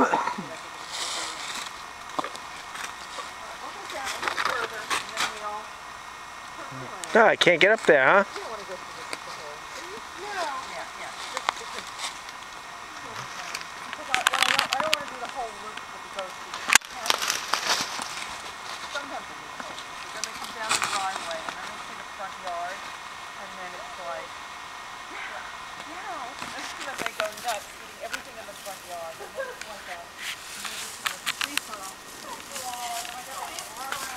Oh, I can't get up there, huh? They go nuts eating everything in the front yard. And then it's like a free-for-all.